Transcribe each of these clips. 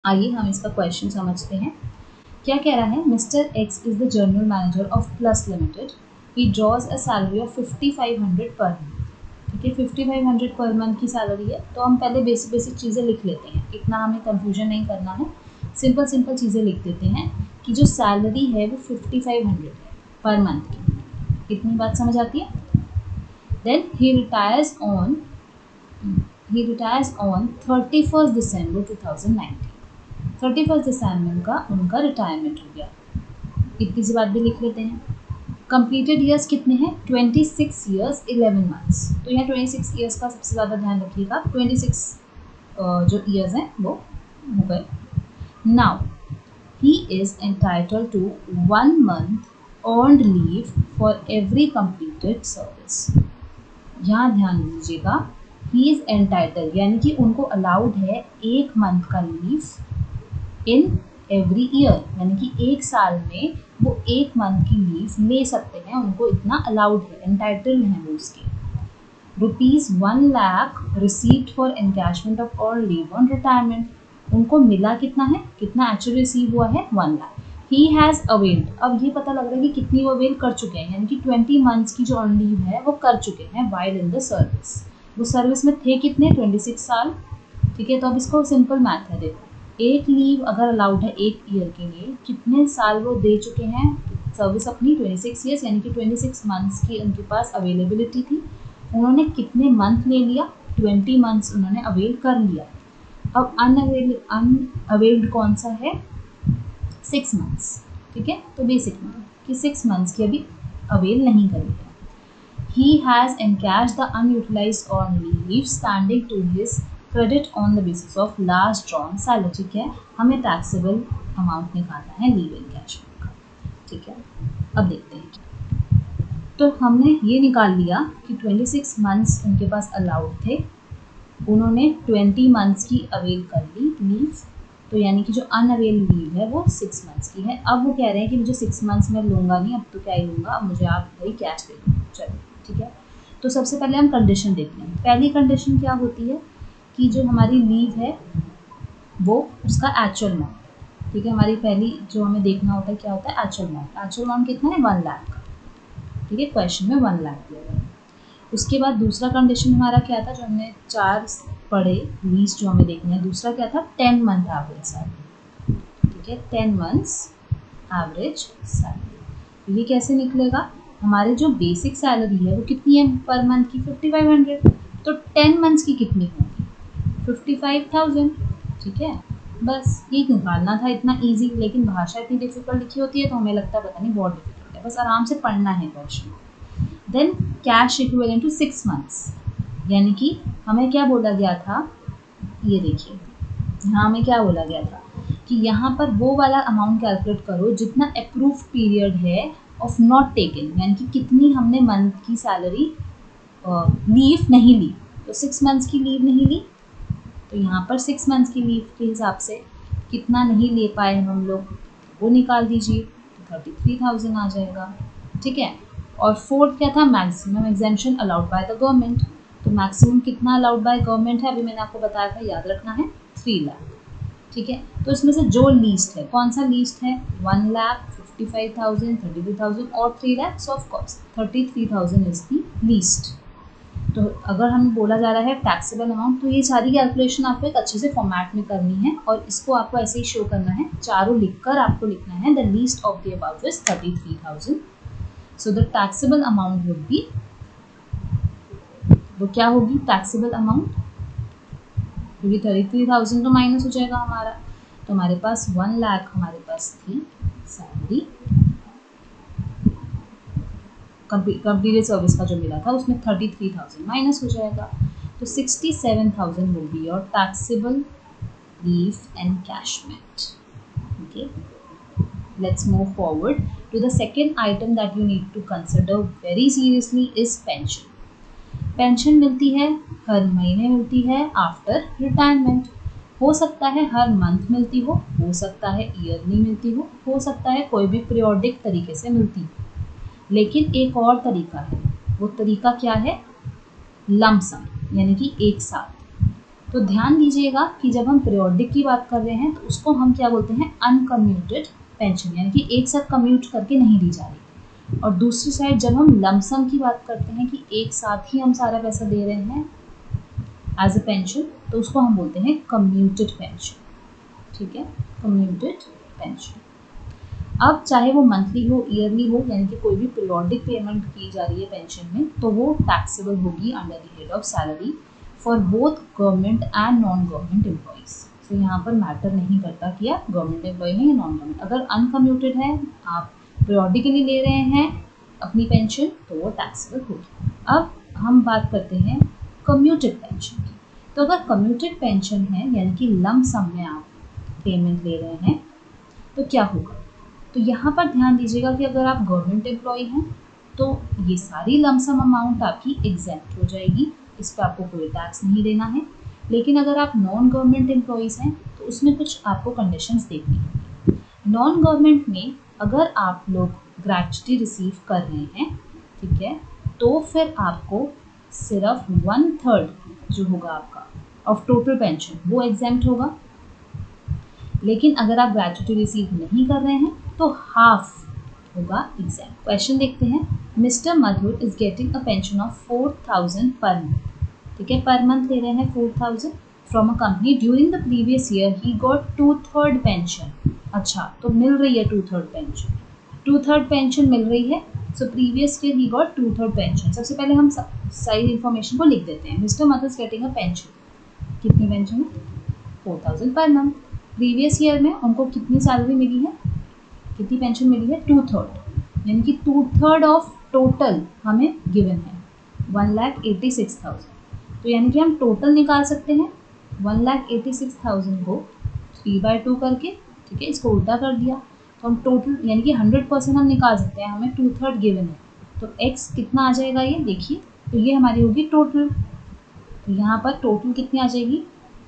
आइए हम इसका क्वेश्चन समझते हैं। क्या कह रहा है, mister X is the general manager of plus limited, he draws a salary of 5500 per month. ठीक है, 5500 पर मंथ की सैलरी है। तो हम पहले बेसिक चीज़ें लिख लेते हैं, इतना हमें कंफ्यूजन नहीं करना है, सिंपल चीज़ें लिख देते हैं कि जो सैलरी है वो 5500 है पर मंथ की। इतनी बात समझ आती है। Then he retires on 31 December 2019। 31 दिसंबर का उनका रिटायरमेंट हो गया। इतनी सी बात भी लिख लेते हैं। कंप्लीटेड ईयर्स कितने हैं? 26 ईयर्स 11 मंथ्स। तो यहाँ 26 ईयर्स का सबसे ज़्यादा ध्यान रखिएगा। 26 जो ईयर्स हैं वो हो गए। Now he is entitle to 1 month earned leave for every completed service. यहाँ ध्यान दीजिएगा, ही इज एंटाइटल यानी कि उनको अलाउड है 1 मंथ का लीव इन एवरी ईयर, यानी कि एक साल में वो 1 मंथ की लीव ले सकते हैं, उनको इतना अलाउड है, एंटाइटल्ड हैं वो उसके। ₹1 lakh received for encashment of all leave on retirement. उनको मिला कितना है, कितना एक्चुअली रिसीव हुआ है? 1 लाख। ही हैज़ अवेल्ड, अब ये पता लग रहा है कि कितनी वो अवेल कर चुके हैं, यानी कि 20 मंथ्स की जो अर्न लीव है वो कर चुके हैं वाइल इन द सर्विस। वो सर्विस में थे कितने? 26 साल। ठीक है, तो अब इसको सिंपल मैथ है, देखो एक लीव अगर अलाउड है 1 ईयर के लिए, कितने साल वो दे चुके हैं सर्विस अपनी? 26 ईयर्स, यानी कि 26 मंथ्स की उनके पास अवेलेबिलिटी थी। उन्होंने कितने मंथ ले लिया? 20 मंथ्स उन्होंने अवेल कर लिया। अब अनअवेल्ड कौन सा है? 6 मंथ्स। ठीक है, तो बेसिक में कि 6 मंथ्स की अभी अवेल नहीं करी है। He has encashed the unutilized earned leave standing to his credit on the basis of last drawn salary। ठीक है, हमें टैक्सेबल अमाउंट निकालना है लीव एनकैशमेंट का। ठीक है, अब देखते हैं। तो हमने ये निकाल लिया कि 26 मंथ्स उनके पास अलाउड थे, उन्होंने 20 मंथ्स की अवेल कर ली लीव, तो यानी कि जो अनअवेल लीव है वो 6 मंथ्स की है। अब वो कह रहे हैं कि मुझे 6 मंथ्स में लूँगा नहीं, अब तो क्या ही लूँगा, अब मुझे आप भाई कैश दे दो। चलो ठीक है, तो सबसे पहले हम कंडीशन देखते हैं। पहली कंडीशन क्या होती है कि जो हमारी लीव है वो उसका एक्चुअल अमाउंट। ठीक है, हमारी पहली जो हमें देखना होता है क्या होता है? Actual amount. एक्चुअल अमाउंट कितना है? 1 लाख का। ठीक है, क्वेश्चन में 1 लाख दिया गया है। उसके बाद दूसरा कंडीशन हमारा क्या था, जो हमने 4 पढ़े लीज जो हमें देखना है। दूसरा क्या था? 10 मंथ एवरेज सैलरी। ठीक है, 10 मंथ्स एवरेज सैलरी। ये कैसे निकलेगा? हमारी जो बेसिक सैलरी है वो कितनी है पर मंथ की? 5500। तो 10 मंथ्स की कितनी होगी? 55,000। ठीक है, बस ये निकालना था, इतना इजी। लेकिन भाषा इतनी डिफिकल्ट लिखी होती है तो हमें लगता है पता नहीं बहुत डिफिकल्ट है, बस आराम से पढ़ना है question. Then cash equivalent to 6 months, यानी कि हमें क्या बोला गया था? ये देखिए, यहाँ हमें क्या बोला गया था कि यहाँ पर वो वाला अमाउंट कैलकुलेट करो जितना अप्रूव्ड पीरियड है ऑफ नॉट टेकन, यानी कि कितनी हमने मंथ की सैलरी लीव नहीं ली। तो 6 मंथ्स की लीव नहीं ली, तो यहाँ पर 6 मंथ्स की लीव के हिसाब से कितना नहीं ले पाए हम लोग, वो निकाल दीजिए, तो 33,000 आ जाएगा। ठीक है, और फोर्थ क्या था? Maximum exemption allowed by the government. तो मैक्सिमम कितना अलाउड बाय गवर्नमेंट है? अभी मैंने आपको बताया था, याद रखना है, 3 लाख। ठीक है, तो इसमें से जो लीस्ट है, कौन सा लीस्ट है? 1 लाख, 55,000, 32,000 और 3 lakh. Of course 33,000 is the least. तो अगर हमें बोला जा रहा है टैक्सेबल अमाउंट, तो ये सारी कैलकुलेशन आपको एक अच्छे से फॉर्मेट में करनी है और इसको आपको ऐसे ही शो करना है। चारों लिखकर आपको लिखना है the least of the above is 33,000। So the taxable amount would be, वो क्या होगी टैक्सेबल अमाउंट? क्योंकि 33,000 तो माइनस हो जाएगा हमारा, तो हमारे पास 1 लाख हमारे पास थी सैलरी, कंप्लीटेड सर्विस का जो मिला था उसमें 33,000 माइनस हो जाएगा, तो 67,000 will be your taxable leave encashment. Okay, let's move forward to the second item that you need to consider very seriously is pension। Pension मिलती है हर महीने, मिलती है आफ्टर रिटायरमेंट। हो सकता है हर मंथ मिलती हो सकता है ईयरली मिलती हो सकता है कोई भी पीरियोडिक तरीके से मिलती हो। लेकिन एक और तरीका है, वो तरीका क्या है? लमसम, यानी कि एक साथ। तो ध्यान दीजिएगा कि जब हम पीरियोडिक की बात कर रहे हैं तो उसको हम क्या बोलते हैं, अनकम्यूटेड पेंशन, यानी कि एक साथ कम्यूट करके नहीं दी जा रही। और दूसरी साइड जब हम लमसम की बात करते हैं कि एक साथ ही हम सारा पैसा दे रहे हैं एज अ पेंशन, तो उसको हम बोलते हैं कम्यूटेड पेंशन। ठीक है, कम्यूटेड पेंशन। अब चाहे वो मंथली हो, ईयरली हो, यानी कि कोई भी पीरियोडिक पेमेंट की जा रही है पेंशन में, तो वो टैक्सेबल होगी under the head of salary for both government and non government employees. तो यहाँ पर मैटर नहीं करता कि आप गवर्नमेंट एम्प्लॉय हैं या नॉन गवर्नमेंट। अगर अनकम्यूटेड है, आप पीरियोडिकली ले रहे हैं अपनी पेंशन, तो वो टैक्सेबल होगी। अब हम बात करते हैं कम्यूटेड पेंशन की। तो अगर कम्यूटेड पेंशन है, यानी कि लम सम में आप पेमेंट ले रहे हैं, तो क्या होगा। तो यहाँ पर ध्यान दीजिएगा कि अगर आप गवर्नमेंट एम्प्लॉय हैं तो ये सारी लमसम अमाउंट आपकी एग्जेम्प्ट हो जाएगी, इस पर आपको कोई टैक्स नहीं देना है। लेकिन अगर आप नॉन गवर्नमेंट एम्प्लॉयज़ हैं तो उसमें कुछ आपको कंडीशंस देखनी होंगी। नॉन गवर्नमेंट में अगर आप लोग ग्रेच्युटी रिसीव कर रहे हैं, ठीक है, तो फिर आपको सिर्फ 1/3 जो होगा आपका ऑफ टोटल पेंशन वो एग्जेम्प्ट होगा। लेकिन अगर आप ग्रेच्युटी रिसीव नहीं कर रहे हैं तो हाफ होगा एग्जेम्प्ट। क्वेश्चन देखते हैं। Mister Madhur is getting a pension of 4000 per month. ठीक है, पर मंथ ले रहे हैं 4000 from a company. During the previous year he got 2/3 pension. अच्छा, तो मिल रही है 2/3 पेंशन, 2/3 पेंशन मिल रही है। So previous year he got 2/3 pension. सबसे पहले हम सारी इन्फॉर्मेशन को लिख देते हैं। Mister Madhur is getting a pension, कितनी पेंशन है, 4000 पर मंथ। प्रीवियस ईयर में उनको कितनी सैलरी मिली है, कितनी पेंशन मिली है, 2/3, यानी कि 2/3 ऑफ टोटल हमें गिवन है 1,86,000। तो यानी कि हम टोटल निकाल सकते हैं 1,86,000 को 3/2 करके, ठीक है, इसको उल्टा कर दिया तो हम टोटल यानी कि 100% हम निकाल सकते हैं। हमें 2/3 गिवन है तो x कितना आ जाएगा, ये देखिए, तो ये हमारी होगी टोटल। तो यहाँ पर टोटल कितनी आ जाएगी,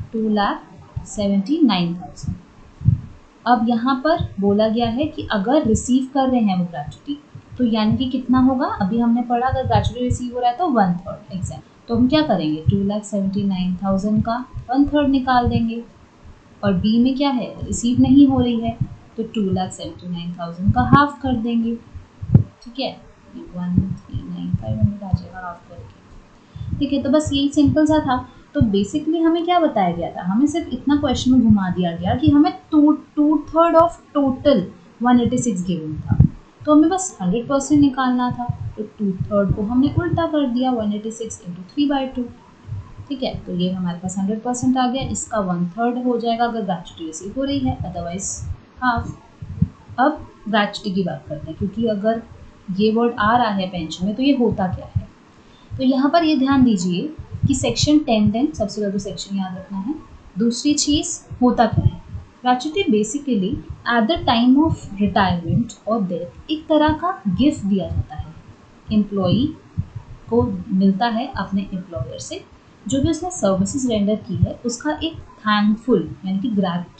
2,79,000। अब यहाँ पर बोला गया है कि अगर रिसीव कर रहे हैं वो ग्रेच्युटी, तो यानी कि कितना होगा, अभी हमने पढ़ा अगर ग्रेच्युटी रिसीव हो रहा है तो 1/3 एग्जैक्ट। तो हम क्या करेंगे, 2,79,000 का 1/3 निकाल देंगे। और बी में क्या है, रिसीव नहीं हो रही है, तो 2,79,000 का हाफ कर देंगे। ठीक है, 1,395 आ जाएगा हाफ करके। ठीक है, तो बस यही सिंपल सा था। तो बेसिकली हमें क्या बताया गया था, हमें सिर्फ इतना क्वेश्चन में घुमा दिया गया कि हमें 2/3 ऑफ टोटल 186 गिवन था, तो हमें बस 100% निकालना था। तो 2/3 को हमने उल्टा कर दिया, 186 इंटू 3/2। ठीक है, तो ये हमारे पास 100% आ गया। इसका 1/3 हो जाएगा अगर ग्रेच्युटी रिसीव हो रही है, अदरवाइज हाफ। अब ग्रेच्युटी की बात करते हैं, क्योंकि अगर ये वर्ड आ रहा है पेंशन में तो ये होता क्या है। तो यहाँ पर ये ध्यान दीजिए कि सेक्शन 10 सबसे पहले तो सेक्शन याद रखना है। दूसरी चीज़ होता क्या है, gratuity basically at the time of retirement और डेथ एक तरह का गिफ्ट दिया जाता है। एम्प्लॉई को मिलता है अपने एम्प्लॉयर से, जो भी उसने सर्विसेज रेंडर की है उसका एक थैंकफुल यानी कि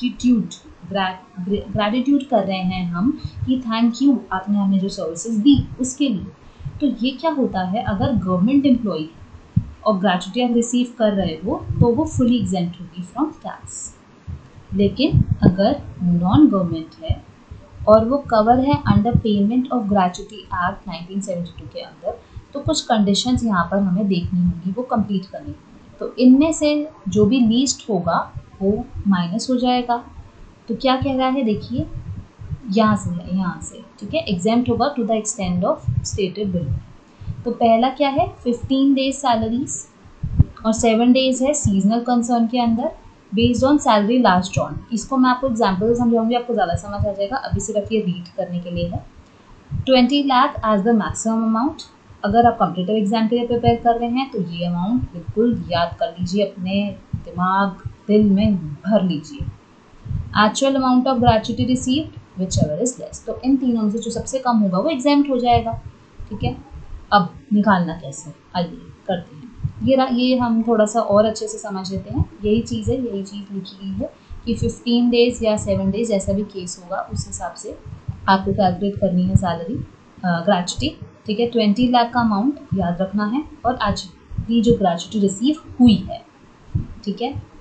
ग्रैटिट्यूड कर रहे हैं हम कि थैंक यू आपने हमें जो सर्विसेज दी उसके लिए। तो ये क्या होता है, अगर गवर्नमेंट एम्प्लॉई और ग्रेच्युटी आप रिसीव कर रहे हो तो वो फुली एग्जेम्प्ट होगी फ्रॉम टैक्स। लेकिन अगर नॉन गवर्नमेंट है और वो कवर है under payment of gratuity act 1972 के अंदर, तो कुछ कंडीशंस यहाँ पर हमें देखनी होंगी, वो कंप्लीट करनी होंगी। तो इनमें से जो भी लीस्ट होगा वो माइनस हो जाएगा। तो क्या कह रहा है, देखिए यहाँ से है, यहाँ से, ठीक है, एग्जेम्प्ट होगा to the extend of stated bill. तो पहला क्या है, 15 डेज सैलरीज और 7 डेज है सीजनल कंसर्न के अंदर based on salary last drawn. इसको मैं आपको एग्जाम्पल समझाऊंगी, आपको ज़्यादा समझ आ जाएगा, अभी सिर्फ ये रीड करने के लिए है। 20 lakh as the maximum amount. अगर आप कॉम्पिटिटिव एग्जाम के लिए प्रिपेयर कर रहे हैं तो ये अमाउंट बिल्कुल याद कर लीजिए, अपने दिमाग दिल में भर लीजिए। Actual amount of gratuity received whichever is less. तो इन तीनों में से जो सबसे कम होगा वो एग्जेम्प्ट हो जाएगा। ठीक है, अब निकालना कैसे, आइए करते हैं। ये हम थोड़ा सा और अच्छे से समझ लेते हैं। यही चीज़ है, यही चीज़ लिखी गई है कि 15 डेज या 7 डेज जैसा भी केस होगा उस हिसाब से आपको कैलकुलेट करनी है सैलरी ग्रेच्युटी। ठीक है, 20 लाख का अमाउंट याद रखना है और आज भी जो ग्रेच्युटी रिसीव हुई है। ठीक है,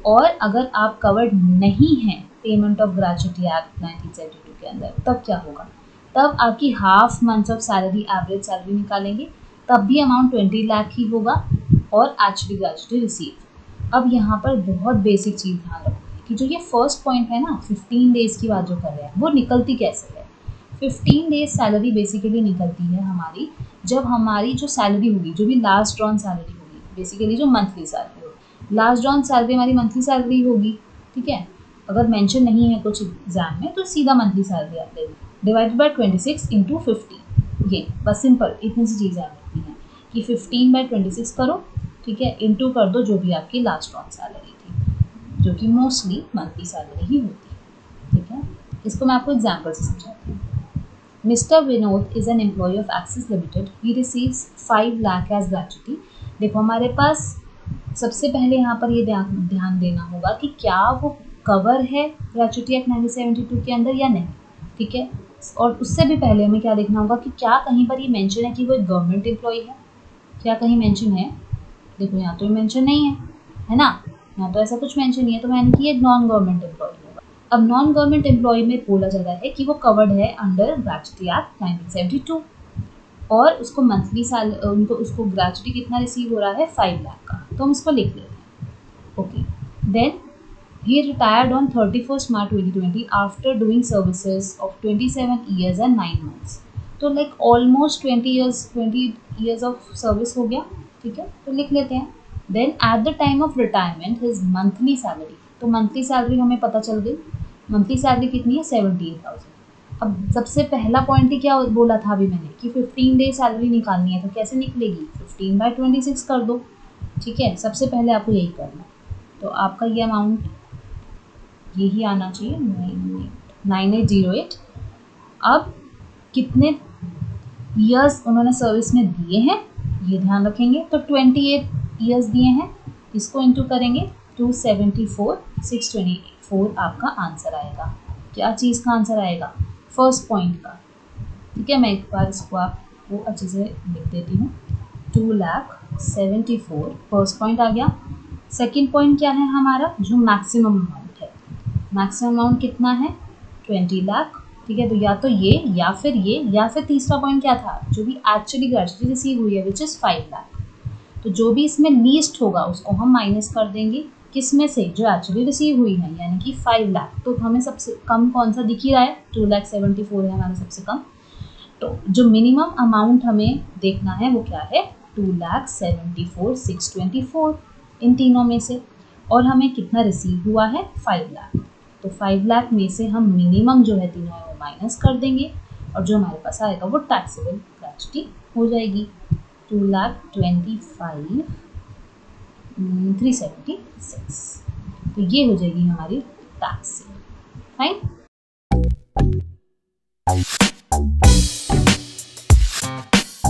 और अगर आप कवर्ड नहीं हैं पेमेंट ऑफ ग्रेच्युटी एक्ट 1972 के अंदर, तब क्या होगा? तब आपकी half month of salary average salary निकालेंगे, तब भी अमाउंट 20 लाख ही होगा और एक्चुअली ग्रेच्युटी रिसीव। अब यहाँ पर बहुत बेसिक चीज़ ध्यान रखो कि जो ये फर्स्ट पॉइंट है ना, 15 डेज़ की बात जो कर रहे हैं, वो निकलती कैसे है? 15 डेज सैलरी बेसिकली निकलती है हमारी जब हमारी जो सैलरी होगी, जो भी लास्ट ड्रॉन सैलरी होगी, बेसिकली जो मंथली सैलरी होगी, लास्ट ड्रॉन सैलरी हमारी मंथली सैलरी होगी, ठीक है। अगर मेंशन नहीं है कुछ एग्जाम में तो सीधा मंथली सैलरी आप ले लो, डिवाइडेड बाय 26 इंटू 50। ये बस सिंपल इतनी सी चीज़ याद रखनी है कि 15 बाय 26 करो, ठीक है, इंटू कर दो जो भी आपकी लास्ट ड्रॉन सैलरी थी, जो कि मोस्टली मंथली सैलरी ही होती है, ठीक है। इसको मैं आपको एग्जाम्पल से समझाती हूँ। Mr. Vinod is an employee of Axis Limited. He receives 5 lakh as gratuity. देखो हमारे पास सबसे पहले यहाँ पर ये ध्यान देना होगा कि क्या वो कवर है ग्रेच्युटी एक्ट 1972 के अंदर या नहीं, ठीक है। और उससे भी पहले हमें क्या देखना होगा कि क्या कहीं पर ये मेंशन है कि वो एक गवर्नमेंट एम्प्लॉय है, क्या कहीं मेंशन है? देखो यहाँ तो मेंशन नहीं है ना, यहाँ तो ऐसा कुछ मेंशन नहीं है, तो मैंने कि ये नॉन गवर्नमेंट एम्प्लॉय होगा। अब नॉन गवर्नमेंट एम्प्लॉय में बोला जा रहा है कि वो कवर्ड है अंडर ग्रेच्युटी एक्ट 1972 और उसको मंथली उसको ग्रेच्युटी कितना रिसीव हो रहा है? 5 लाख का, तो हम इसको लिख लेते हैं। Okay, then he retired on 31st March 2020 after doing services of 27 years and 9 months. तो like almost 20 years of service हो गया, ठीक है, तो लिख लेते हैं। Then at the time of retirement his monthly salary, तो मंथली सैलरी हमें पता चल गई, मंथली सैलरी कितनी है? 78,000। अब सबसे पहला पॉइंट ही क्या बोला था अभी मैंने कि 15 डे सैलरी निकालनी है, तो कैसे निकलेगी? 15 बाय 26 कर दो, ठीक है, सबसे पहले आपको यही करना। तो आपका ये अमाउंट यही आना चाहिए 9808। अब कितने ईयर्स उन्होंने सर्विस में दिए हैं ये ध्यान रखेंगे, तो 28 ईयर्स दिए हैं, इसको इंटू करेंगे 274 624 आपका आंसर आएगा। क्या चीज़ का आंसर आएगा? फर्स्ट पॉइंट का, ठीक है। मैं एक बार इसको आपको अच्छे से लिख देती हूँ, 2,74,000 फर्स्ट पॉइंट आ गया। सेकंड पॉइंट क्या है हमारा? जो मैक्सिमम अमाउंट है, मैक्सिमम अमाउंट कितना है? 20 लाख, ठीक है। तो या तो ये या फिर तीसरा पॉइंट क्या था? जो भी एक्चुअली ग्रेच्युटी रिसीव हुई है विच इज़ 5 लाख, तो जो भी इसमें लीस्ट होगा उसको हम माइनस कर देंगे, किस में से? जो एक्चुअली रिसीव हुई है, यानी कि 5 लाख। तो हमें सबसे कम कौन सा दिख ही रहा है? 2,74,000 है हमारा सबसे कम। तो जो मिनिमम अमाउंट हमें देखना है वो क्या है? 2,74,624 इन तीनों में से, और हमें कितना रिसीव हुआ है? 5 लाख। तो 5 लाख में से हम मिनिमम जो है तीनों वो माइनस कर देंगे और जो हमारे पास आएगा वो टैक्सेबल ग्रेच्युटी हो जाएगी 2,25,376। तो ये हो जाएगी हमारी टैक्स।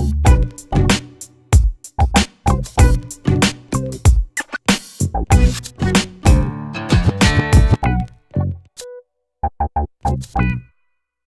फाइन।